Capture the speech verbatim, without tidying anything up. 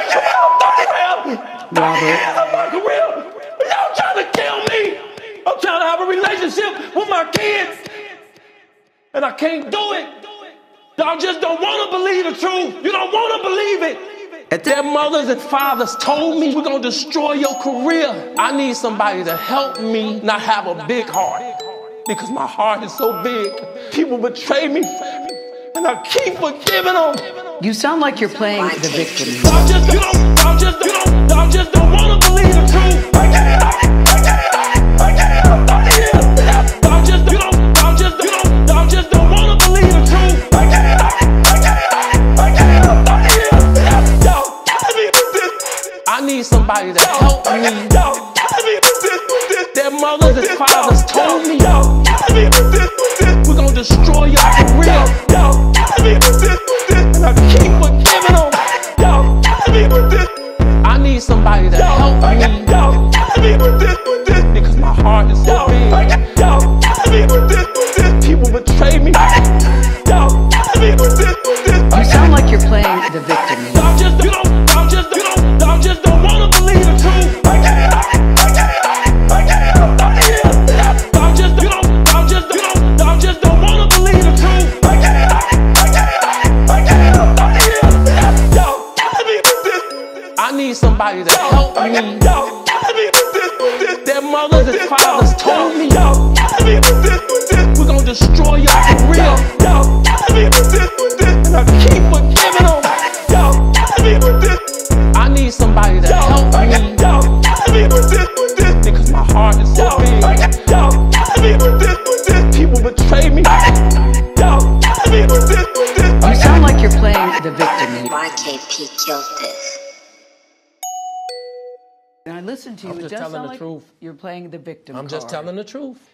Robert. Y'all trying to kill me. I'm trying to have a relationship with my kids. And I can't do it. Y'all just don't want to believe the truth. You don't want to believe it. Their mothers and fathers told me we're going to destroy your career. I need somebody to help me not have a big heart. Because my heart is so big. People betray me. And I keep forgiving them. You sound like you're playing the victim. Y'all just, you don't, y'all just, you don't, y'all just don't want to believe the truth. I can't, I can't, I can't, I can't. Y'all just, you don't, y'all just, you don't, y'all just don't want to believe the truth. I can't, I can't, I can't, I can't. Y'all telling me this. I need somebody to help me. Y'all telling me this. Their mothers and fathers told me. Y'all telling me this. We're gonna destroy your career. Y'all telling me this. And I keep forgiving them. Y'all telling me this. I need somebody to help me. Y'all telling me this. Because my heart is so big. Y'all telling me this. People betray me. Y'all telling me this. You sound like you're playing the victim. Y'all just, you don't, y'all just, you don't, y'all just don't want to believe the truth. I can't, I can't, I can't, I can't. Y'all just, you don't, y'all just, you don't, y'all just don't want to believe the truth. I can't, I can't, I can't, I can't. Y'all telling me this. I need somebody to help me. Y'all telling me this. Their mothers and fathers told me. Y'all telling me this. We're gonna destroy your career. Y'all telling me this. And I keep forgiving them. Y'all telling me this. I need somebody to help me. Y'all telling me this. Because my heart is so big. Y'all telling me this. People betray me. Y'all telling me this. You sound like you're playing the victim. Y K P killed this. And I listened to you. I'm It just does telling sound the like truth. you're playing the victim I'm just card. telling the truth.